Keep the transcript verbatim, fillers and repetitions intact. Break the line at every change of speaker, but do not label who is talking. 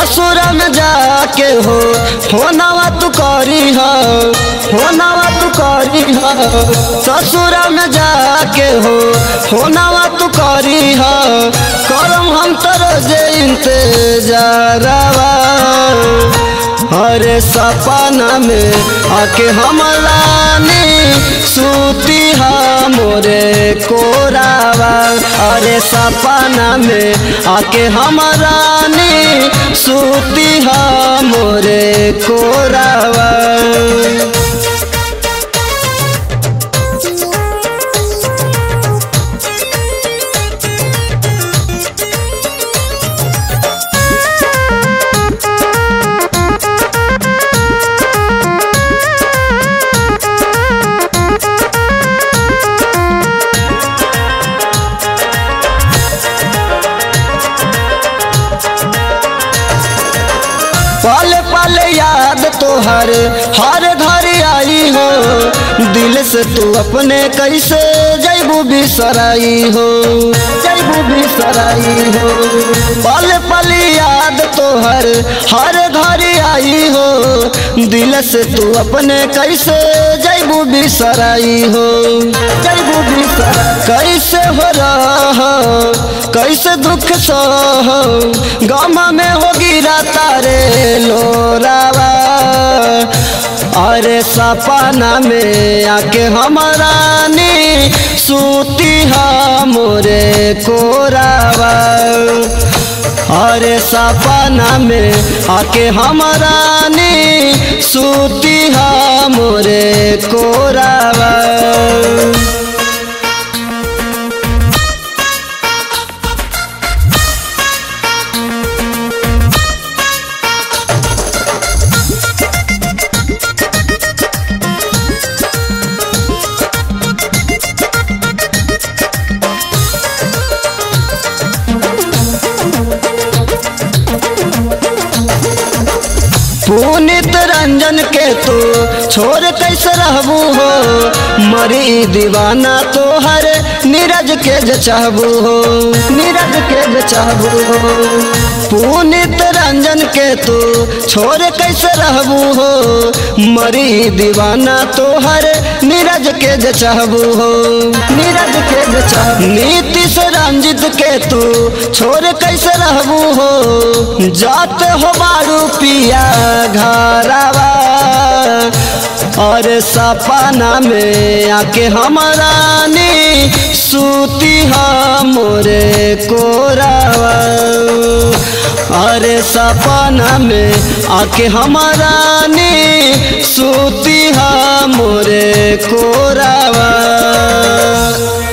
ससुर में जाके हो होनावा तू करी हो होनावा तू करी हो ससुर में जाके हो होनावा तू करी हो करम हम तर जे इंतजारवा हरे सपना में आके हम रानी सूती हा मोरे कोरावा अरे सपना में आके हम रानी सूती हा मोरे कोरावा। पल पल याद तोहर हर घर आई हो दिल से तू अपने कैसे जैबू बिसराई हो जैबू बिसराई हो पल पल याद तोहर हर घर आई हो दिल से तू अपने कैसे जैबू बिसराई हो जैबू बिसराई कैसे हो रहा कैसे दुख सह गम में हो गिरा तारे लोरावा अरे सपना में आके हम रानी सूती हा मोरे कोरावा अरे सपना में आके हम रानी सूती हा मोरे कोरावा। पुनीत रंजन के तू छोड़ कैसे रहबू हो मरी दीवाना तो हर नीरज के जे चाहबू हो नीरज के जे चाहबू हो पुनीत रंजन के तू छोड़ कैसे रहबू हो मरी दीवाना तो हर नीरज के जे चाहबू हो नीरज के जे चाहबू नीतीश रंजित के तू छोड़ कैसे रहबू हो जाते हो बारू पिया घरवा और सपना में आके हम रानी सूती हा मोरे कोरावा अरे सपना में आके हम रानी सूती हा मोरे कोरावा।